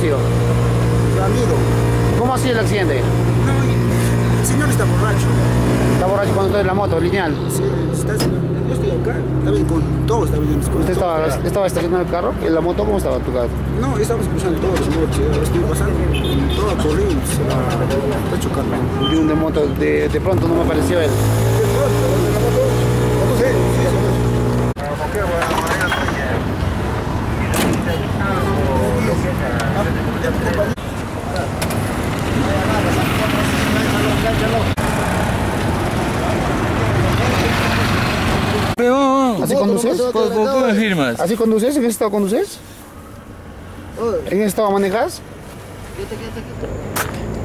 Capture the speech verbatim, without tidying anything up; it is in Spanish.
conocido? Mi amigo. ¿Cómo ha sido el accidente? No, el señor está borracho. ¿Está borracho cuando está en la moto, lineal? Sí, está, yo estoy acá, está bien con todo, está bien. ¿Usted estaba, estaba estacionando el carro? ¿En la moto cómo estaba tu carro? No, estamos cruzando todos los motos, estoy pasando con toda corriente, se va, está chocando. Y un de moto, de, de pronto no me apareció él. De pronto, de la moto, sí, sí, sí. ¿Así conduces? ¿Por qué me firmas? ¿Así conduces? ¿En ese estado conduces? ¿En ese estado manejas?